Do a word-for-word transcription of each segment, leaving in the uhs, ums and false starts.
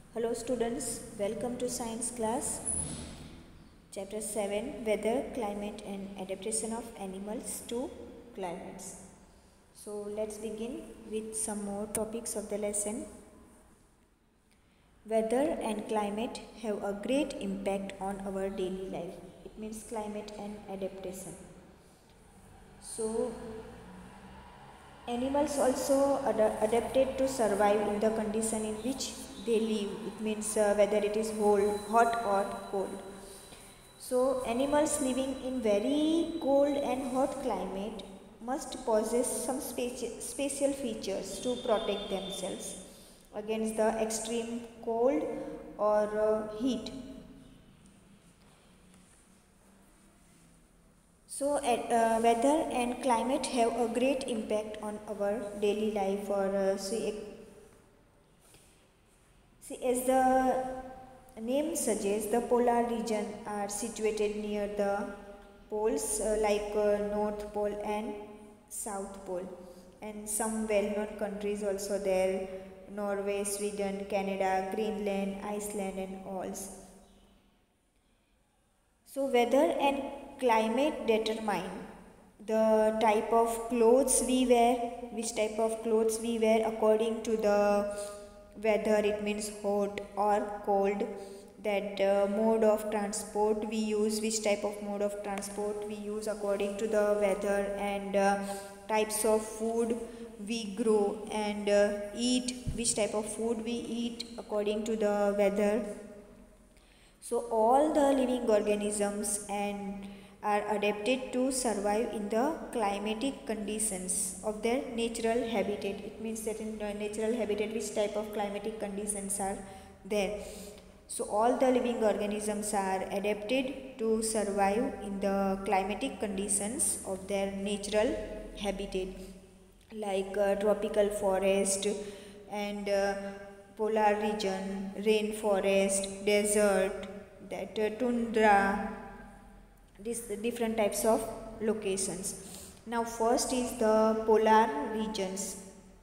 Hello students, welcome to science class. Chapter seven, Weather, Climate and Adaptation of Animals to Climates. So let's begin with some more topics of the lesson. Weather and climate have a great impact on our daily life. It means climate and adaptation. So animals also ad- adapted to survive in the condition in which they live. It means uh, whether it is cold, hot or cold. So animals living in very cold and hot climate must possess some speci- special features to protect themselves against the extreme cold or uh, heat. So uh, weather and climate have a great impact on our daily life. Or uh, see, see, as the name suggests, the polar region are situated near the poles uh, like uh, North Pole and South Pole, and some well-known countries also there: Norway, Sweden, Canada, Greenland, Iceland, and all. So weather and climate determine the type of clothes we wear, which type of clothes we wear according to the weather. It means hot or cold. That uh, mode of transport we use, which type of mode of transport we use according to the weather, and uh, types of food we grow and uh, eat, which type of food we eat according to the weather. So all the living organisms and are adapted to survive in the climatic conditions of their natural habitat. It means that in the natural habitat which type of climatic conditions are there. So all the living organisms are adapted to survive in the climatic conditions of their natural habitat, like uh, tropical forest and uh, polar region, rainforest, desert, that uh, tundra, these different types of locations. Now first is the polar regions.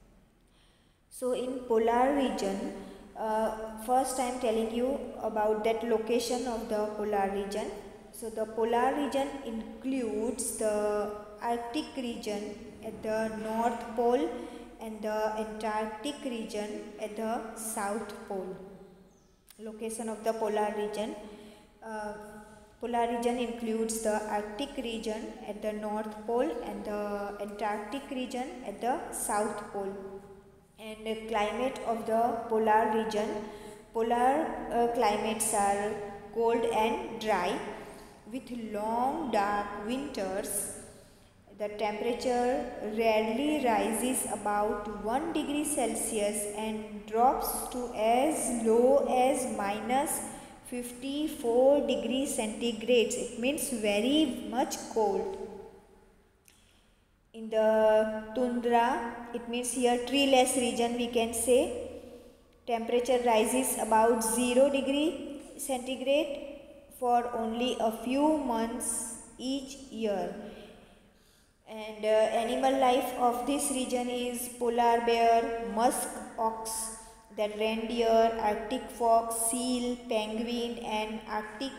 So in polar region, uh, first I am telling you about that location of the polar region. So the polar region includes the Arctic region at the North Pole and the Antarctic region at the South Pole. Location of the polar region. Uh, polar region includes the Arctic region at the North Pole and the Antarctic region at the South Pole. And the climate of the polar region. Polar uh, climates are cold and dry with long dark winters. The temperature rarely rises about one degree Celsius and drops to as low as minus fifty-four degrees centigrade. It means very much cold. In the tundra, it means here treeless region, we can say temperature rises about zero degree centigrade for only a few months each year. And uh, animal life of this region is polar bear, musk ox, the reindeer, Arctic fox, seal, penguin and Arctic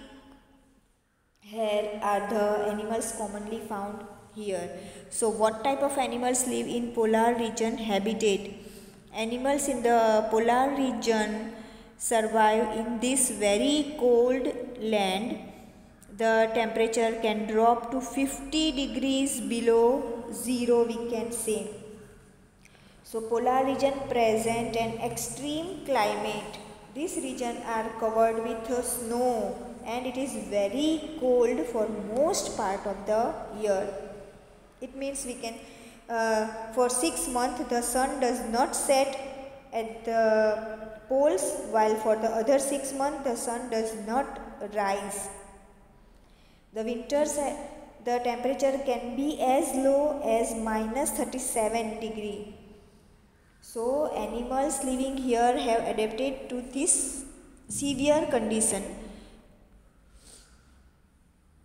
hare are the animals commonly found here. So what type of animals live in polar region habitat? Animals in the polar region survive in this very cold land. The temperature can drop to fifty degrees below zero, we can say. So polar region present an extreme climate. These regions are covered with snow and it is very cold for most part of the year. It means we can uh, for six months the sun does not set at the poles, while for the other six months the sun does not rise. The winters uh, the temperature can be as low as minus thirty-seven degree. So animals living here have adapted to this severe condition.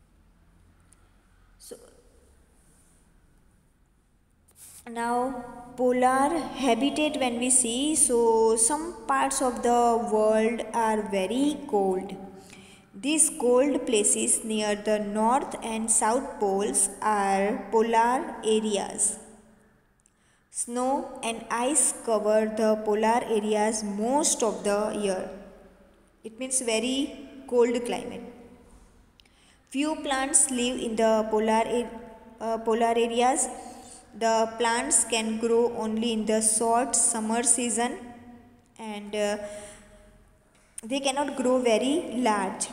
So now polar habitat when we see, so some parts of the world are very cold. These cold places near the north and south poles are polar areas. Snow and ice cover the polar areas most of the year. It means very cold climate. Few plants live in the polar, uh, polar areas. The plants can grow only in the short summer season, and uh, they cannot grow very large.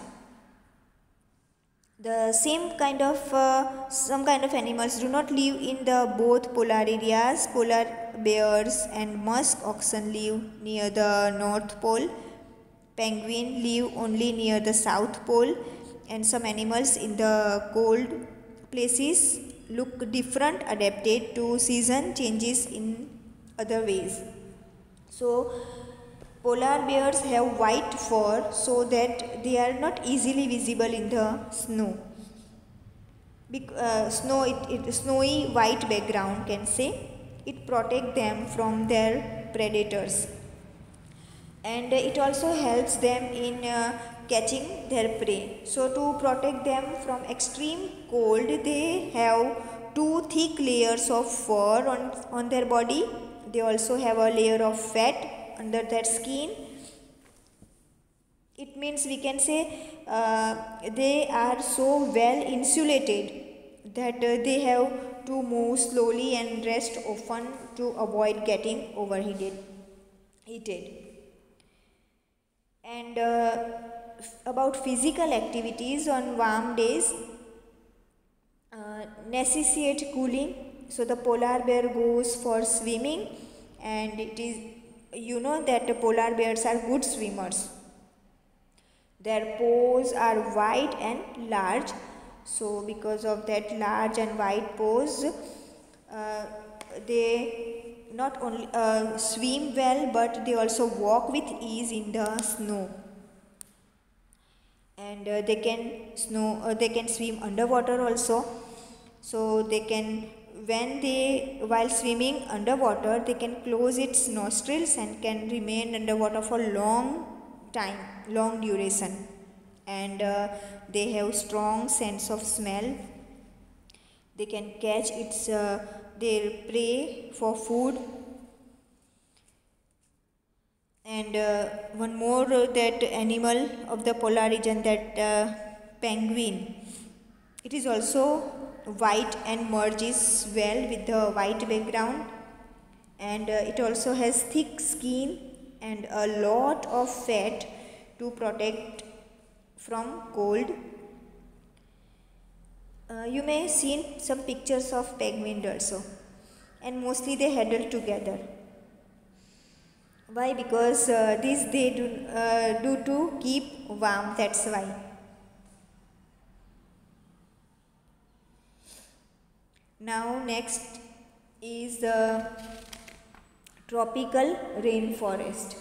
The same kind of uh, some kind of animals do not live in the both polar areas. Polar bears and musk oxen live near the north pole. Penguin live only near the south pole, and some animals in the cold places look different, adapted to season changes in other ways. So polar bears have white fur so that they are not easily visible in the snow. Bec- uh, snow, it, it, snowy white background can say, it protects them from their predators. And it also helps them in uh, catching their prey. So to protect them from extreme cold, they have two thick layers of fur on, on their body. They also have a layer of fat under their skin. It means we can say uh, they are so well insulated that uh, they have to move slowly and rest often to avoid getting overheated. Heated. And uh, about physical activities on warm days uh, necessitate cooling. So the polar bear goes for swimming, and it is, you know that the polar bears are good swimmers. Their paws are wide and large. So because of that large and wide paws, uh, they not only uh, swim well, but they also walk with ease in the snow. And uh, they can snow uh, they can swim underwater also. So they can, when they while swimming underwater, they can close its nostrils and can remain underwater for long time, long duration. And uh, they have strong sense of smell. They can catch its uh, their prey for food. And uh, one more uh, that animal of the polar region, that uh, penguin, it is also white and merges well with the white background. And uh, it also has thick skin and a lot of fat to protect from cold. Uh, you may have seen some pictures of penguins also, and mostly they huddle together. Why? Because uh, this they do, uh, do to keep warm, that's why. Now next is the tropical rainforest.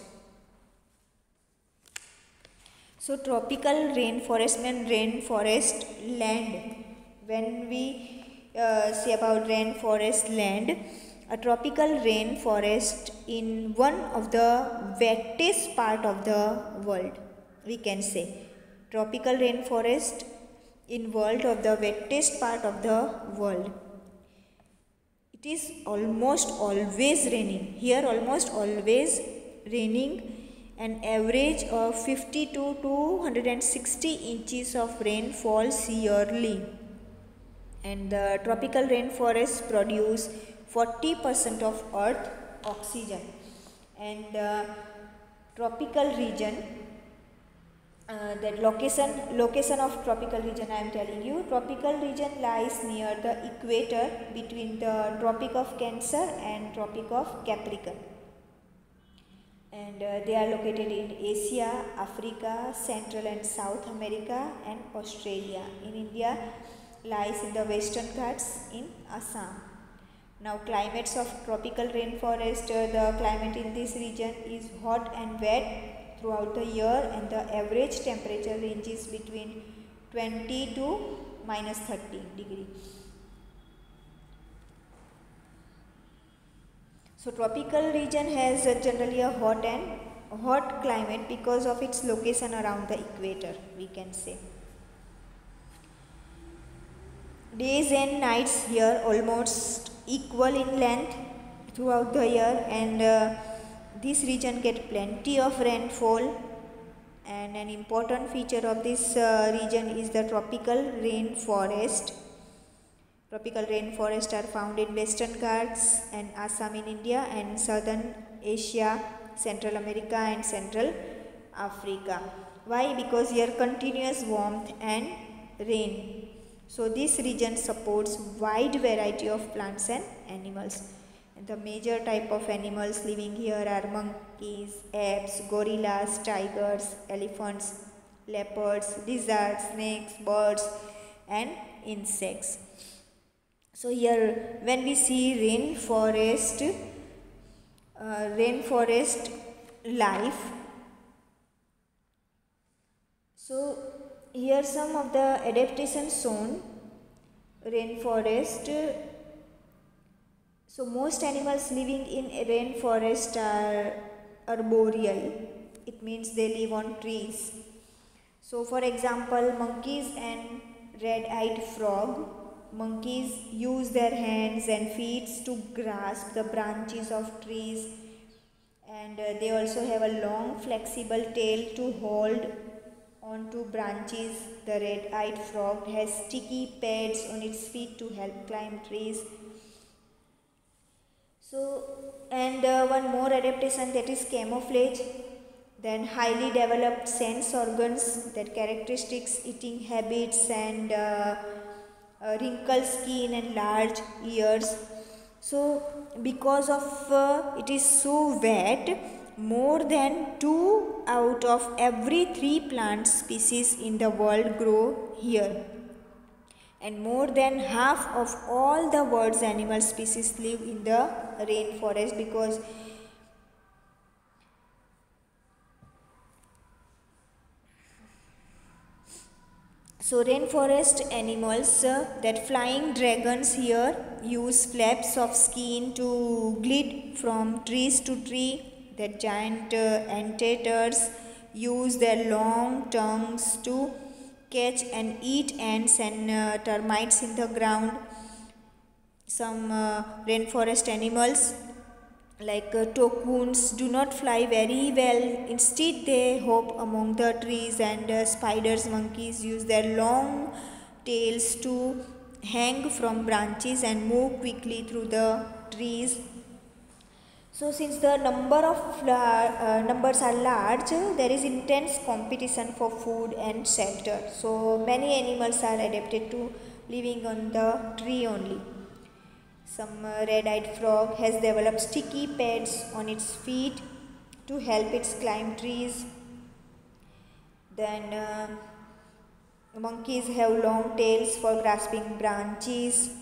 So tropical rainforest means rainforest land. When we uh, say about rainforest land, a tropical rainforest in one of the wettest part of the world, we can say. Tropical rainforest in world of the wettest part of the world. It is almost always raining. Here almost always raining. An average of fifty-two to one hundred sixty inches of rain falls yearly. And the tropical rainforests produce forty percent of earth oxygen. And uh, tropical region, uh, that location location of tropical region I am telling you. Tropical region lies near the equator between the Tropic of Cancer and Tropic of Capricorn. And uh, they are located in Asia, Africa, Central and South America, and Australia. In India, lies in the Western Ghats in Assam. Now climates of tropical rainforest, uh, the climate in this region is hot and wet throughout the year, and the average temperature ranges between twenty to minus thirty degree. So tropical region has uh, generally a hot and hot climate because of its location around the equator, we can say. Days and nights here almost equal in length throughout the year, and uh, this region get plenty of rainfall. And an important feature of this uh, region is the tropical rainforest. Tropical rainforests are found in Western Ghats and Assam in India, and Southern Asia, Central America and Central Africa. Why? Because here continuous warmth and rain. So this region supports wide variety of plants and animals. And the major type of animals living here are monkeys, apes, gorillas, tigers, elephants, leopards, lizards, snakes, birds and insects. So here when we see rainforest, uh, rainforest life, so here some of the adaptations shown. Rainforest, so most animals living in a rainforest are arboreal. It means they live on trees. So for example, monkeys and red-eyed frog. Monkeys use their hands and feet to grasp the branches of trees, and uh, they also have a long flexible tail to hold onto branches. The red-eyed frog has sticky pads on its feet to help climb trees. So, and uh, one more adaptation, that is camouflage. Then highly developed sense organs, that characteristics, eating habits and uh, uh, wrinkled skin and large ears. So because of uh, it is so wet, more than two out of every three plant species in the world grow here, and more than half of all the world's animal species live in the rainforest. Because so rainforest animals, uh, that flying dragons here use flaps of skin to glide from trees to tree. That giant uh, anteaters use their long tongues to catch and eat ants and uh, termites in the ground. Some uh, rainforest animals like uh, toucans do not fly very well. Instead they hop among the trees, and uh, spiders, monkeys use their long tails to hang from branches and move quickly through the trees. So since the number of uh, numbers are large, there is intense competition for food and shelter. So many animals are adapted to living on the tree only. Some uh, red-eyed frog has developed sticky pads on its feet to help it climb trees. Then uh, monkeys have long tails for grasping branches.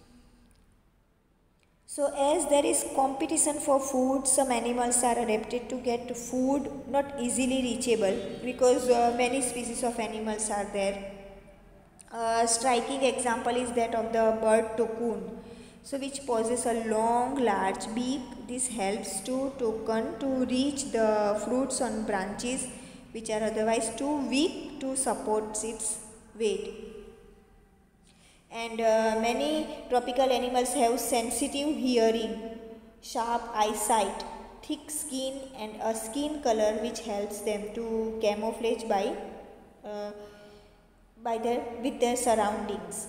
So as there is competition for food, some animals are adapted to get food not easily reachable, because uh, many species of animals are there. A striking example is that of the bird toucan, so which possesses a long large beak. This helps to toucan to reach the fruits on branches which are otherwise too weak to support its weight. And uh, many tropical animals have sensitive hearing, sharp eyesight, thick skin and a skin color which helps them to camouflage by, uh, by their, with their surroundings.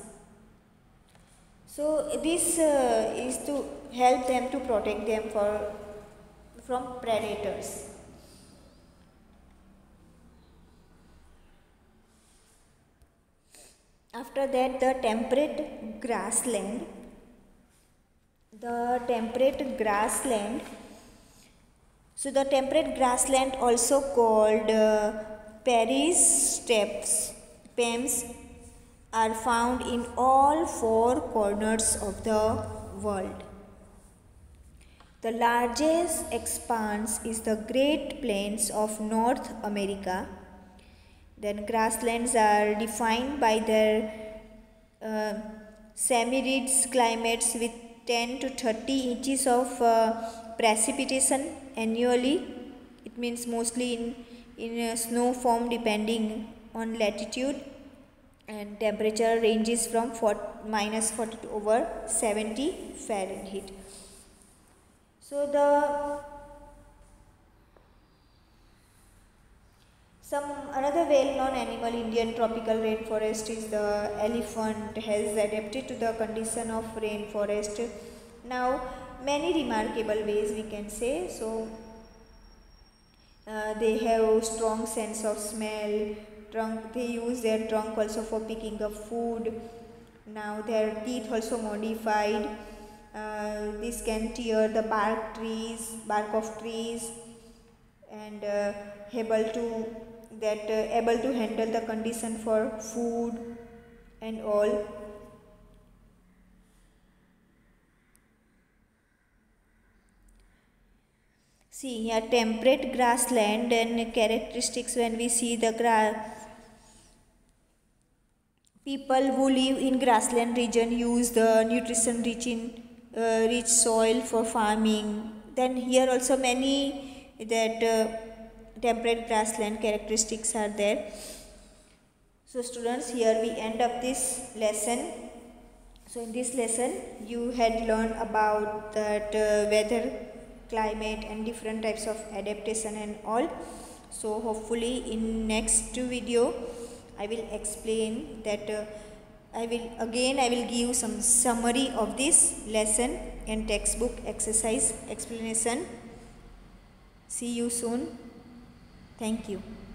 So this uh, is to help them to protect them for, from predators. After that, the temperate grassland. The temperate grassland. So the temperate grassland, also called uh, Paris steppes, P E M S, are found in all four corners of the world. The largest expanse is the Great Plains of North America. Then grasslands are defined by their uh, semi-arid climates with ten to thirty inches of uh, precipitation annually. It means mostly in in a snow form depending on latitude, and temperature ranges from minus forty to over seventy Fahrenheit. So the some another well-known animal Indian tropical rainforest is the elephant. Has adapted to the condition of rainforest. Now many remarkable ways we can say. So uh, they have strong sense of smell. Trunk, they use their trunk also for picking up food. Now their teeth also modified. Uh, this can tear the bark trees, bark of trees, and uh, able to that uh, able to handle the condition for food and all. See here, temperate grassland and characteristics. When we see the grass, people who live in grassland region use the nutrition rich in uh, rich soil for farming. Then here also many that uh, temperate grassland characteristics are there. So students, here we end up this lesson. So in this lesson you had learned about that uh, weather, climate and different types of adaptation and all. So hopefully in next video I will explain that uh, I will again I will give some summary of this lesson and textbook exercise explanation. See you soon. Thank you.